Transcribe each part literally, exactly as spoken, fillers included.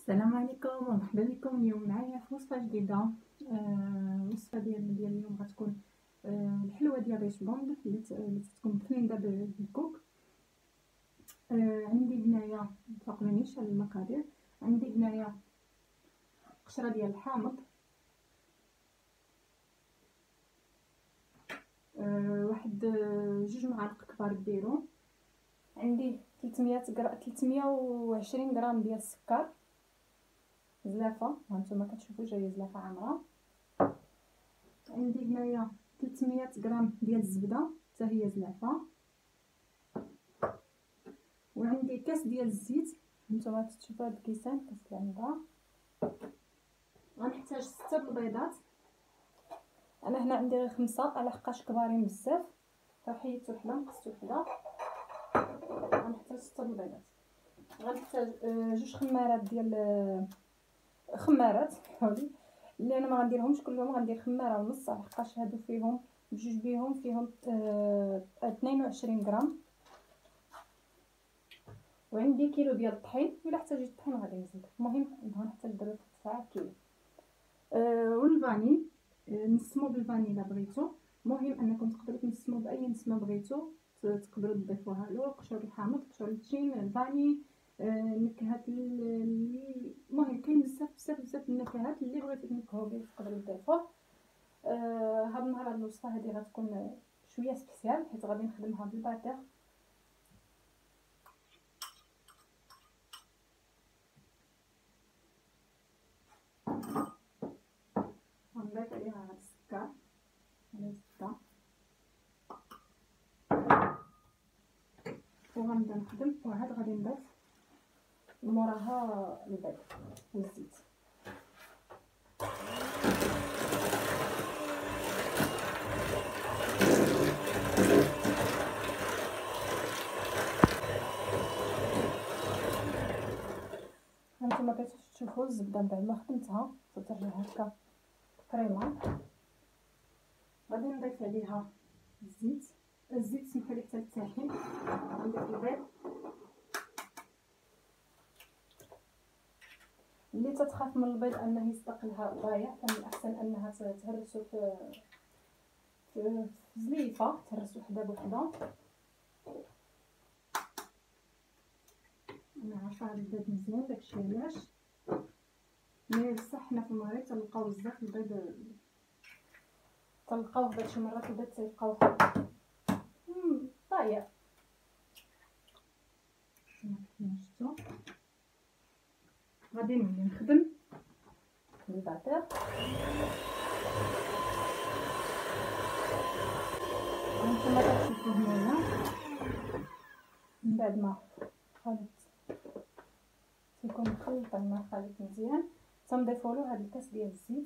السلام عليكم ومرحبا بكم. اليوم معايا في وصفه جديده. آه وصفه ديال ديال اليوم غتكون آه الحلوه ديال ريش بوند اللي اللي تكون مفنده بالكوك. آه عندي هنايا فوقنيش المقادير. عندي هنايا قشره ديال الحامض، آه واحد جوج معالق كبار ديرو. عندي ثلاثمية غرام ثلاثمية وعشرين غرام ديال السكر زلافه، هانتوما كتشوفوا جايه زلافه عامره. عندي هنايا ثلاثمية غرام ديال الزبده حتى هي زلافه، وعندي كاس ديال الزيت. هانتوما تشوفوا هاد الكيسان كاس العنبه. غنحتاج ستة البيضات، انا هنا عندي غير خمسة على حقاش كبارين بزاف فحيدت وحده نقصت وحده. غنحتاج ستة البيضات. غنحتاج جوج خمارات ديال خمارات حولي اللي انا ما غنديرهمش كلهم، غندير خماره ونص على حقاش هادو فيهم بجوج بيهم فيهم اه اثنين وعشرين غرام. وعندي كيلو ديال الطحين، الا احتاجيت الطحين غادي نزيد، المهم غنحتاج دابا تسعة كيلو. أه والفاني أه نسمو بالفاني الا بغيتو، المهم انكم تقدروا تنسمو باي نسمه بغيتو، تقدروا تضيفوها له قشور الحامض قشور التين الفاني أه نكهات اللي المهم كاين بزاف بزاف بزاف النكهات اللي بغيتو تنكهوا به تقدروا تضيفوه. أه هاد النهار هاد الوصفه هادي غتكون شويه سبيسيال حيت غادي نخدمها بالباتير. غنضيف عليها هاد السكر على الزبده وغنبدا نخدم، وعاد غادي نضيف موراها البيض والزيت. هانتوما كتشوفوا الزبده من بعد ما خدمتها ترجع هكا كريمه. غادي نضيف عليها الزيت الزيت سمحوا لي حتى الطحين. نضيف البيض اللي تتخاف من البيض انه يصدق لها ضايع، فمن الاحسن انها تهرسو في في زليفه، تهرس وحده بوحده. انا عارفه هذا البيض مزيان داكشي علاش، مي بصح حنا في المغرب تلقاو بزاف البيض تلقاوه داكشي مرات البيض تلقاوه ضايع. شفتوا غادي نولي نخدم بالباتير. هانتوما كتشوفوا هنايا من بعد ما خلطت تيكون مخلط الماء خليط مزيان، تنضيفوا له هذا الكاس ديال الزيت.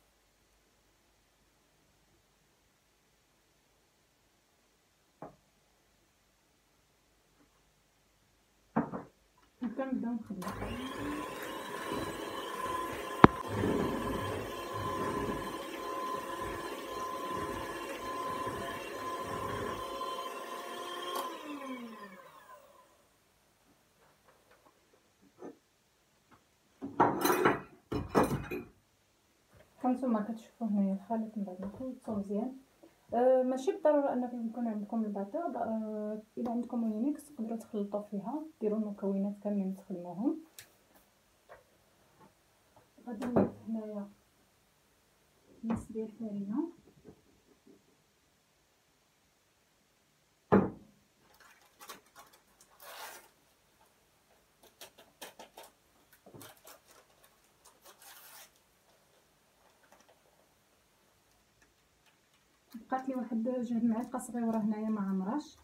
وكنبداو نخدمو. هانتوما كتشوفوا هنايا الخليط من بعد ما خلطتو مزيان. أه ماشي بالضروره انكم يكون عندكم الباتير، أه الا عندكم مونيميكس تقدروا تخلطوا فيها ديروا المكونات كاملين تخدموهم. غادي نضيف هنايا نص ديال الفرينه، بقات لي واحد جوج معالق صغيره هنايا ما عمراش.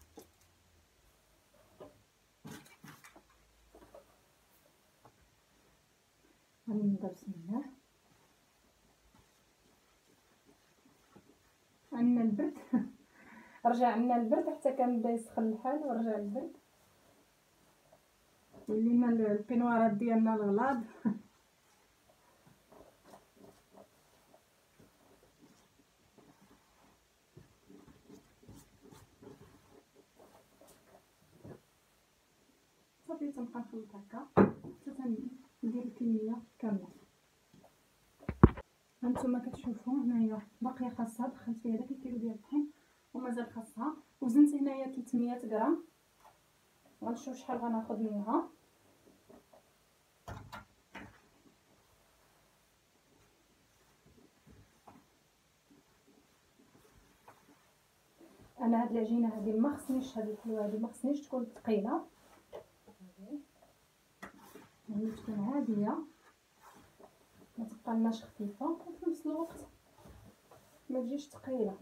غادي نبدا بسم الله. عندنا البرد رجع عندنا البرد حتى كنبدا يسخن الحال ورجع البرد، ولينا البينوارات ديالنا الغلاض. صافي تنبقى نخلط هكا حتى ندير الكميه نتوما كتشوفوا هنايا باقيه خاصها، دخلت فيها داك الكيلو ديال الطحين ومازال خاصها، وزنت هنايا ثلاثمية غرام. غنشوف شحال غناخذ منها. انا هاد العجينه هادي ما خصنيش، هاد الحلوه هادي ما خصنيش تكون ثقيله، يعني تكون عاديه، ما تبقى لناش خفيفه وفي نفس الوقت ما تجيش ثقيله.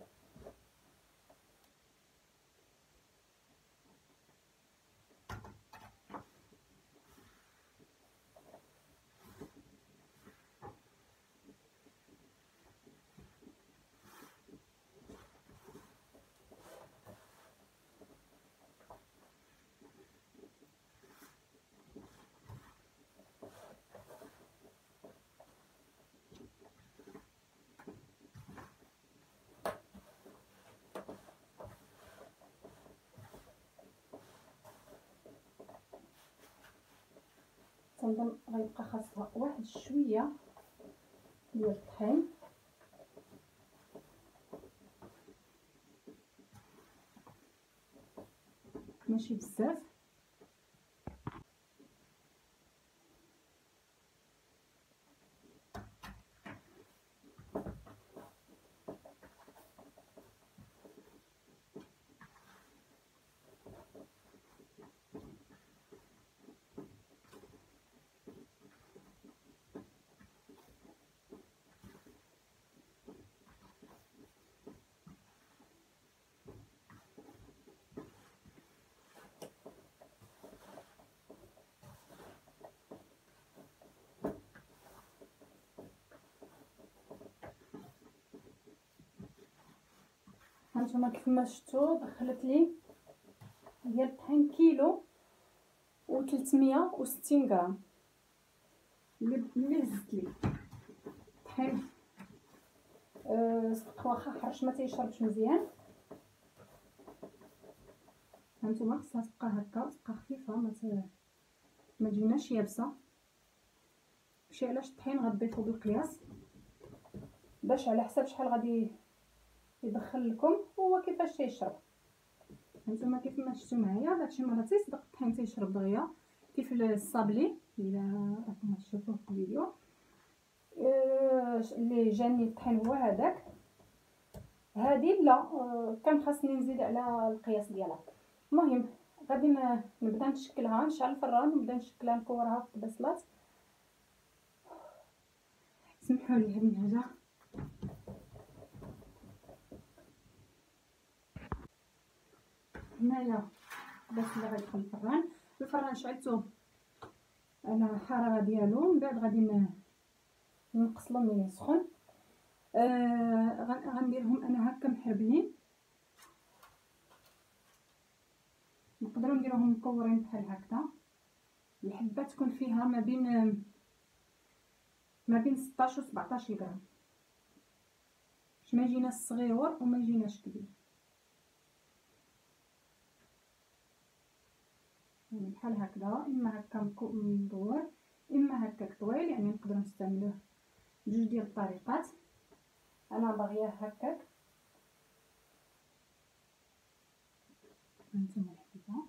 تنظن غيبقى خاصها واحد شويه ديال الطحين، ماشي بزاف. هانتوما كيفما شفتوا دخلت لي ديال الطحين كيلو و ثلاثمية وستين غرام اللي هزت لي الطحين. أه صدق واخا حرش ما تيشربش مزيان. هانتوما خصها تبقى هكا، تبقى خفيفه، ما ما تجيناش يابسه. ماشي علاش الطحين غضيفو بالقياس باش على حساب شحال غادي يدخل لكم هو كيفاش تيشرب. هانتوما كيف ما شفتوا معايا داكشي مرات تيصدق الطحين تيشرب دغيا كيف الصابلي الا راكم تشوفوه في الفيديو. آه اللي جاني الطحين هو هذاك. هذه لا، آه كان خاصني نزيد على القياس ديالها. المهم غادي نبدا نشكلها، نشعل الفران ونبدا نشكلها، نكورها في البصلات. سمحوا لي هاد النهجه. هنايا البصله غادي يدخل الفران، الفران شعلته على الحراره ديالو، من بعد غادي نقصلو ملي يسخن. آه غنديرهم انا هكا محربلين، نقدروا نديروهم مكورين بحال هكذا. الحبه تكون فيها ما بين ما بين ستطاش و سبعطاش غرام باش ما يجيناش صغيور وما يجيناش كبير، يعني بحال هكذا. اما هكا مدور اما هكاك طويل، يعني نقدروا نستعملوه بجوج ديال الطريقات. انا باغياه هكاك. هانتوما الحبيبه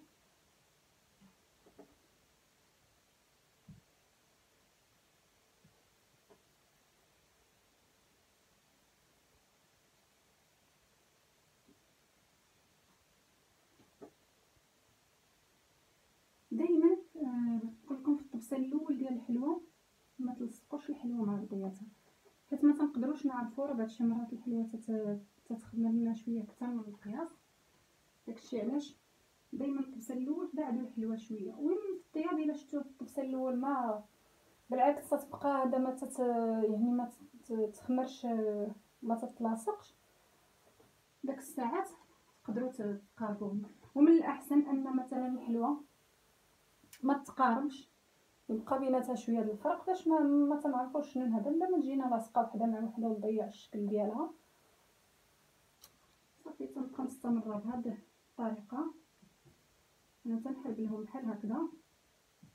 دائما آه نقولكم في الطبسه الاول ديال الحلوه ما تلصقوش الحلوه مع بعضياتها، حيت ما تنقدروش نعرفوا. راه بعض المرات الحلوه تتخدم لنا شويه اكثر من القياس، داكشي علاش دائما الطبسه الاول بعدوا الحلوه شويه. وين في الطياب الا شفتوا في الطبسه الاول ما بالعكس تتبقى هذا ما تت يعني ما تتخمرش، ما تتلاصقش، داك الساعات تقدروا تقاربوهم. ومن الاحسن ان مثلا الحلوه ما تقاربش، يبقى بيناتها شويه ديال الفرق باش ما ما تنعرفوش شنو هذا، بلا ما تجينا لاصقه وحده مع وحده وتضيع الشكل ديالها. صافي تنبقى مستمره بهذه الطريقه. انا تنحرب لهم بحال هكذا،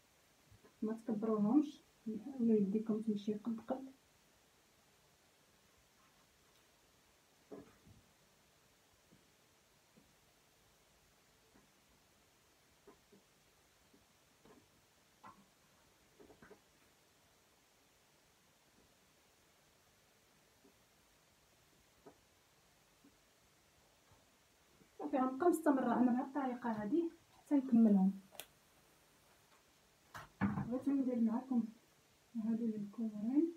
ما تكبروهمش ولا يديكم تمشي قد قد. صافي غنبقى مستمره انا بهاد الطريقه هذه حتى نكملهم. بغيت ندير معكم هادو الكورين.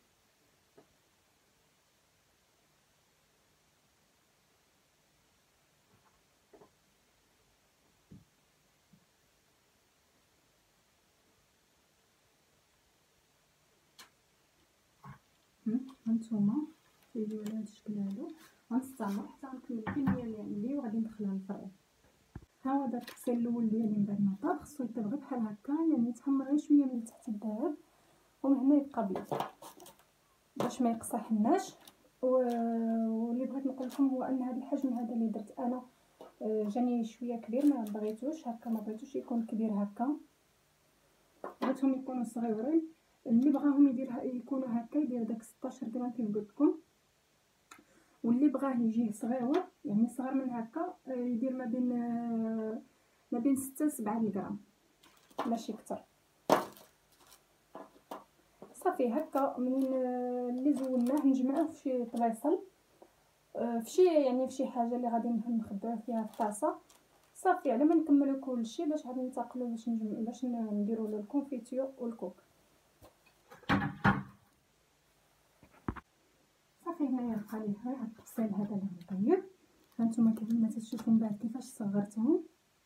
هانتوما كيجيو على هاد الشكل هادو. غنستمر حتى غنكمل الكميه اللي عندي وغادي ندخلها للفران. ها هو داك التغسيل الاول ديالي من بعد ما طاب، خصو يطيب غير بحال هكا، يعني يتحمر غير شويه من تحت الذهب ومن هنا يبقى ابيض باش ما يقصحناش. واللي بغيت نقول لكم هو ان هذا الحجم هذا اللي درت انا جاني شويه كبير، ما بغيتوش هكا، ما بغيتوش يكون كبير هكا، بغيتهم يكونوا صغيورين. اللي بغاهم يدير يكونوا هكا يدير داك ستاشر غرام كيف قلت لكم، واللي بغاه يجيه صغيور يعني صغر من هكا يدير ما بين ما بين ستة ل سبعة غرام ماشي اكثر. صافي هكا منين اللي زولناه نجمعوه في شي طبيصل، في شي يعني في شي حاجه اللي غادي نخبعوه فيها في طاسه. صافي على ما نكملوا كلشي باش غادي ننتقلوا باش نجمع باش نديروا له الكونفيتور والكوك. صافي هنايا بقى لي غير هاد التفصيل هذا اللي مطيب. هانتوما كيف ما تشوفوا من بعد كيفاش صغرتهم.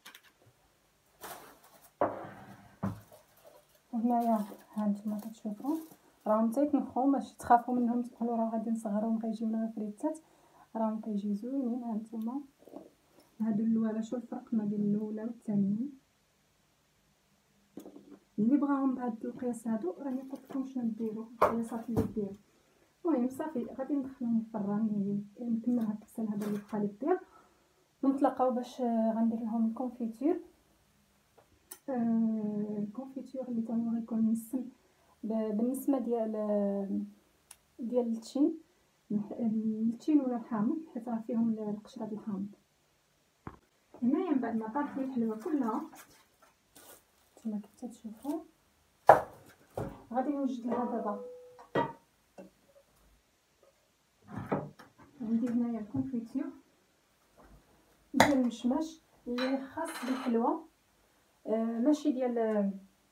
وهنايا هانتوما كتشوفوا راهم تيتنخو، باش تخافوا منهم تقولوا راه غادي نصغرهم كيجيونا فريتات، راهم كيجيو زوينين. هانتوما هادو اللواله شو الفرق ما بين الاولى والثانيه. اللي بغاهم بهاد القياس هادو راني قلت لكم شنو ديروا القياسات اللي ديروا. المهم صافي غادي ندخلهم للفران نكمل هاد التفصيل هذا اللي بقى لي دير، ونتلاقاو باش غندير لهم الكونفيتور. آه الكونفيتور اللي تاني غيكون مسم بالنسمه ديال ديال التين التين ولا الحامض، حيت راه فيهم القشره ديال الحامض. هنايا من بعد ما طابت لي الحلوه كلها كما كنتو تشوفوا غادي نوجد لها دابا. عندي هنايا الكونفيتور ديال المشماش اللي خاص بالحلوه، آه ماشي ديال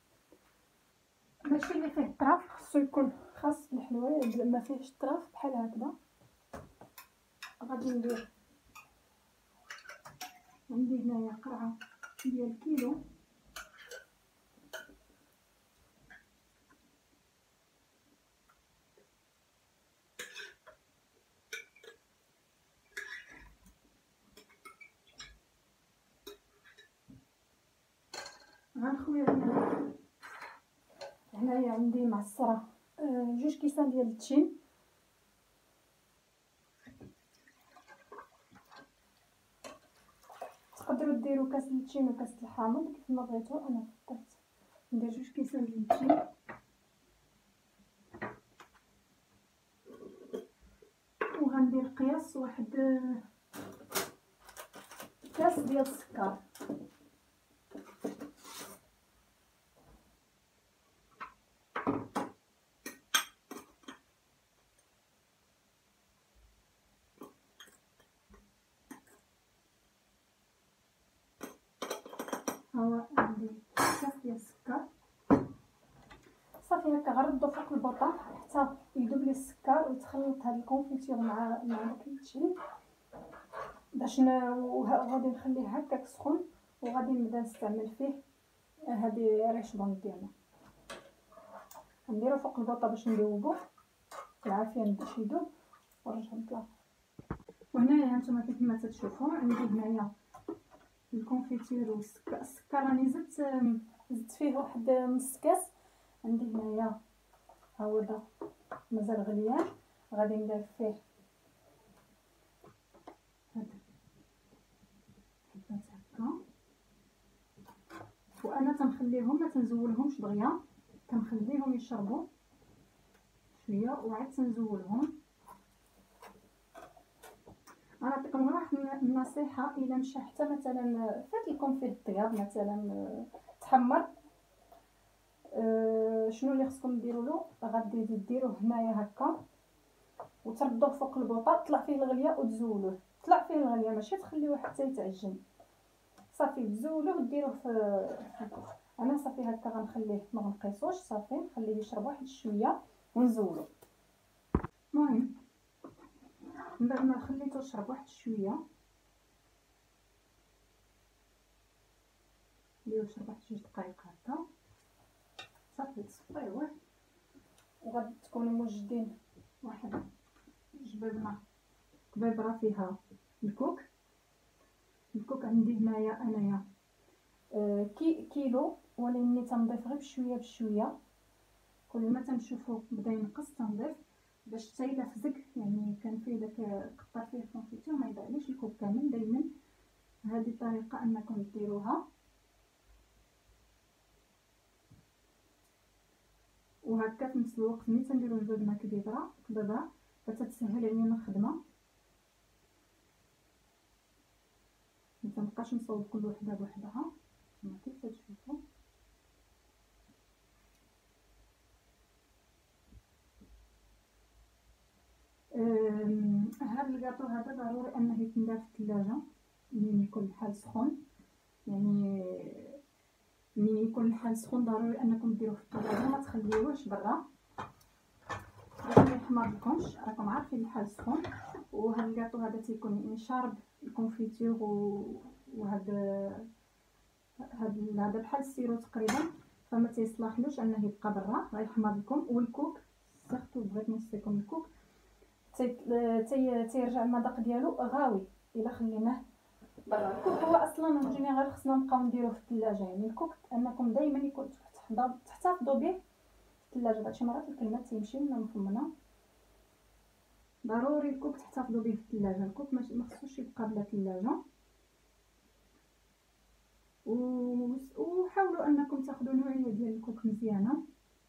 ماشي اللي فيه الطراف، خصو يكون خاص بالحلوه ما فيهش الطراف بحال هكذا. غادي ندير عندي هنايا قرعه ديال كيلو، غنخوي هنايا عندي معصره آه جوج كيسان ديال التين، تقدروا ديروا كاس التين وكاس الحامض كيف ما بغيتو. انا فكرت ندير جوج كيسان ديال التين وغندير قياس واحد كاس ديال السكر. هو عندي كاس ديال السكر. صافي هكا غنردو فوق البوطه حتى يذوب لي السكر ويتخلط هذا الكونفيتور مع مع داك التين باش ن... وغادي نخليه هكاك سخون وغادي نبدا نستعمل فيه هذه ريشبون ديالنا. نديرو فوق البوطه باش ندوبو بالعافيه باش يذوب ونرجعو نطلعو. وهنايا هانتوما كيف ما تشوفوا عندي هنايا الكونفيتور والسكر. السكر راني زدت زدت فيه واحد نص كاس. عندي هنايا ها هو دا مازال غليان، غادي ندير فيه هاد حبات هكا، وانا تنخليهم ما تنزولهمش دغيا، كنخليهم يشربوا شويه وعاد تنزولهم. انا نعطيكم غير واحد النصيحه، الا مشى حتى مثلا فات لكم فيه الطياب مثلا تحمر، أه شنو اللي خصكم ديروا له؟ غادي ديروه هنايا هكا وتردوه فوق البوطه، طلع فيه الغليه وتزولوه. طلع فيه الغليه، ماشي تخليوه حتى يتعجن. صافي تزولوه وديروه في الكوك. انا صافي هكا غنخليه ما غنقيسوش، صافي نخليه يشرب واحد شويه ونزولو. المهم من بعد ما خليته يشرب واحد شويه، خليوه يشرب واحد جوج دقائق هكا، صافي تصفيوه. وغادي تكونوا موجدين واحد جبابنا كبابره فيها الكوك. الكوك عندي هنايا انايا آه كي كيلو، ولكن تنضيف غير بشويه بشويه. كل ما تنشوفو بدا ينقص تنضيف باش حتى الا فزق، يعني كان فيه داك قطر فيه الكونفيتور ما يضيعليش الكوك كامل. دائما هذه الطريقه انكم ديروها. وهكا في نفس الوقت ملي تنديرو الجبنه كبيره كبابره فتتسهل علينا الخدمه، ما تنبقاش نصوب كل وحده بوحدها كما كيف تشوفوا. هذا الكاطو هذا ضروري انه يتندار في الثلاجه منين يكون الحال سخون، يعني منين يكون الحال سخون ضروري انكم ديروه في الثلاجه، ما تخليوهش برا باش ما يحمرلكمش. راكم عارفين الحال سخون. وهذا الكاطو هذا تيكون يعني شارب الكونفيتور وهذا هذا هذا بحال السيرو تقريبا، فما تيصلحلوش انه يبقى برا غيحمر لكم. والكوك سيرتو بغيت نوصيكم الكوك تي تيرجع المذاق ديالو غاوي الا خليناه برا. الكوك هو اصلا اون جينيرال خصنا نبقاو نديروه في الثلاجه، يعني الكوك انكم دائما يكون تحتفظوا به في الثلاجه. بعض شي مرات الكلمات تيمشيو لنا مفمنا، ضروري الكوك تحتفظوا به في الثلاجه. الكوك ما خصوش يبقى بلا ثلاجه. وحاولوا انكم تاخذوا نوعيه ديال الكوك مزيانه.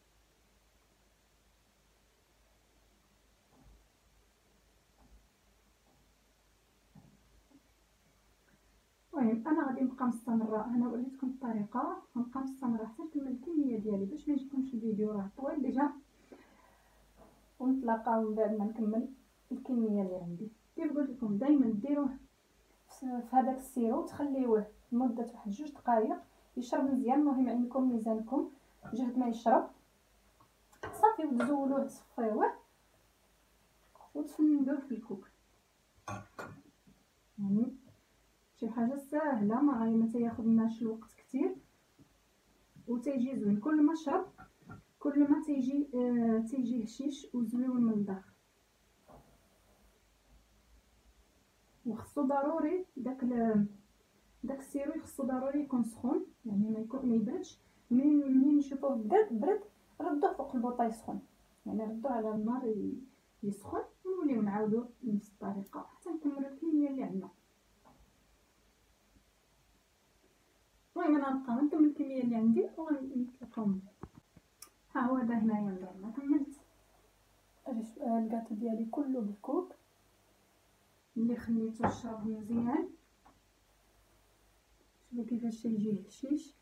المهم انا غادي نبقى مستمره، انا وريتكم الطريقه، غنبقى مستمره حتى نكمل الكميه ديالي باش ما يجيكمش الفيديو راه طويل ديجا، ونتلاقاو من بعد ما نكمل الكميه اللي عندي. كيف قلت لكم دائما ديروه في هذاك السيرو، تخليوه لمده واحد جوج دقائق يشرب مزيان. المهم عندكم ميزانكم جهد ما يشرب، صافي وتزولوه تصفيوه وتفندوه في الكوك. يعني شي حاجه ساهله، ما غادي ما تياخذناش الوقت كثير وتيجي زوين. كل ما شرب كل ما تيجي آه تيجي هشيش وزوين من الداخل. وخصو ضروري داك داك السيرو خصو ضروري يكون سخون، يعني ما يكون ما يبردش. منين منين نشوفوه بدا برد ردوه فوق البوطاي سخون، يعني ردوه على النار يسخن ونوليو نعاودو بنفس الطريقه حتى نكملو الكميه اللي عندنا. المهم انا نبقى نكمل الكميه اللي عندي ونتلاقاو. ها هو هذا هنايا من بعد ما كملت الكاطو ديالي كله بالكوك اللي خليته يشرب مزيان. شوفوا كيفاش تيجي هشيش،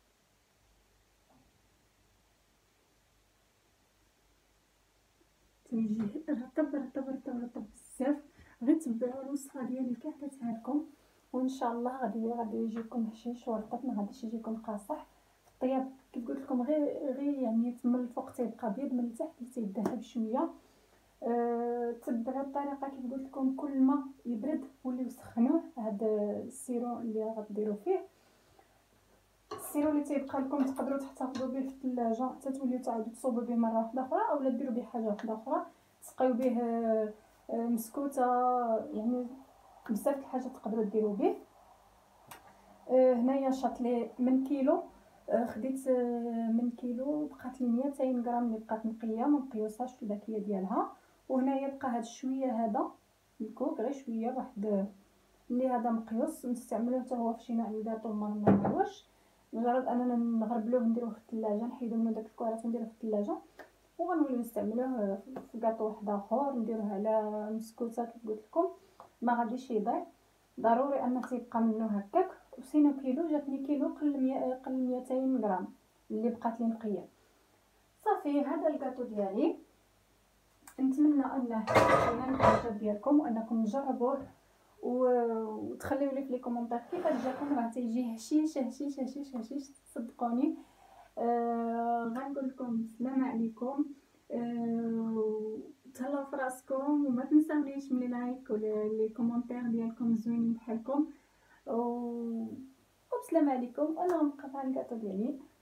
تيجي رطب رطب رطب رطب بزاف. غير تبعوا الوصفه ديالي كاع درتها لكم وان شاء الله غادي غادي يجيكم هشيش ورطب، ما غاديش يجيكم قاصح. الطياب كيف قلت لكم غير غير يعني من الفوق تيبقى بيض، من التحت تيذهب شويه. أه تبعوا الطريقه كيف قلت لكم، كل ما يبرد وليو سخنوه. هذا السيرو اللي غديروا فيه، السيرو اللي تيبقى لكم تقدروا تحتفظوا به في الثلاجه حتى توليو تعاودوا تصوبوا به مره واحده اخرى، اولا ديروا به حاجه واحده اخرى تسقيو به مسكوته، يعني بزاف د الحاجات تقدروا ديروا به. أه هنايا شاطلي من كيلو، أه خديت أه من كيلو بقات لي مئتين غرام اللي بقات نقيه ما مقيوساش في الباكيه ديالها. وهنايا بقى هاد شويه هذا الكوك غير شويه واحد اللي هذا مقيوس نستعملوه حتى هو في شي نوع الكاطو ما نعملوش، مجرد اننا نغربلوه نديروه في الثلاجه، نحيدو منه داك الكرات ونديروه في الثلاجه وغنوليو نستعملوه في كاطو واحد اخر، نديروه على مسكوته. كيف قلت لكم ما غاديش يضيع، ضروري انه تيبقى منه هكاك. وسينو كيلو جاتني كيلو قل مية قل مئتين غرام اللي بقات لي نقيه. صافي هذا الكاطو ديالي، نتمنى انه ينال الاعجاب ديالكم وانكم تجربوه وتخليو لي في لي كومونتير كيفاش جاكم. راه تيجي هشيش هشيش هشيش هشيش صدقوني. آه غنقول لكم السلام عليكم. آه تهلاو في راسكم وما تنساونيش من لايك ولا لي كومونتير ديالكم زوينين بحالكم. و وبسلام عليكم. انا غنبقى مع الكاطو ديالي.